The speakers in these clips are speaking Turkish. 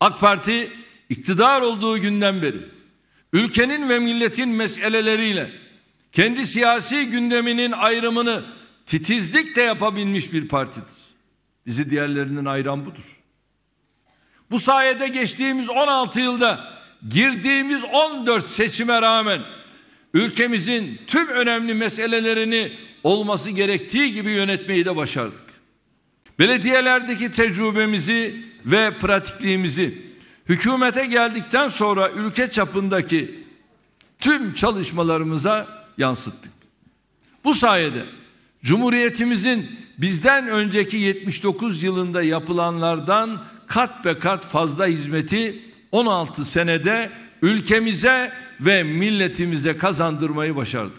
AK Parti iktidar olduğu günden beri ülkenin ve milletin meseleleriyle kendi siyasi gündeminin ayrımını titizlikle yapabilmiş bir partidir. Bizi diğerlerinden ayıran budur. Bu sayede geçtiğimiz 16 yılda girdiğimiz 14 seçime rağmen ülkemizin tüm önemli meselelerini olması gerektiği gibi yönetmeyi de başardık. Belediyelerdeki tecrübemizi ve pratikliğimizi hükümete geldikten sonra ülke çapındaki tüm çalışmalarımıza yansıttık. Bu sayede Cumhuriyetimizin bizden önceki 79 yılında yapılanlardan kat be kat fazla hizmeti 16 senede ülkemize ve milletimize kazandırmayı başardık.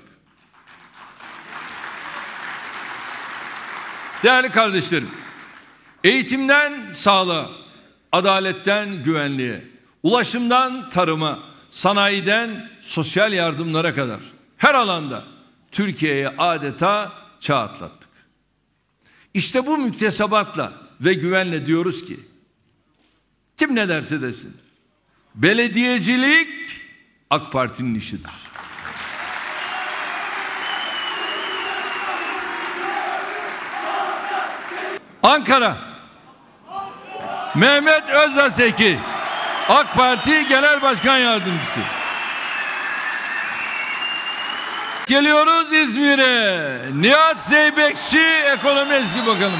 Değerli kardeşlerim, eğitimden sağlığa, adaletten güvenliğe, ulaşımdan tarıma, sanayiden sosyal yardımlara kadar her alanda Türkiye'ye adeta çağ atlattık. İşte bu müktesebatla ve güvenle diyoruz ki, kim ne derse desin, belediyecilik AK Parti'nin işidir. Ankara, Mehmet Özaseki, AK Parti Genel Başkan Yardımcısı. Geliyoruz İzmir'e. Nihat Zeybekçi, Ekonomi Eski Bakanımız.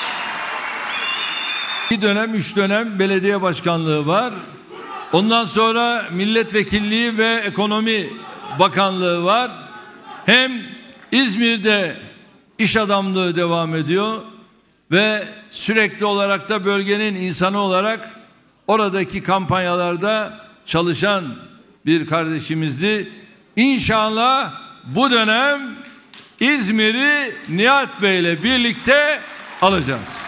2 dönem, 3 dönem belediye başkanlığı var. Ondan sonra milletvekilliği ve ekonomi bakanlığı var. Hem İzmir'de iş adamlığı devam ediyor ve sürekli olarak da bölgenin insanı olarak oradaki kampanyalarda çalışan bir kardeşimizdi. İnşallah bu dönem İzmir'i Nihat Bey ile birlikte alacağız.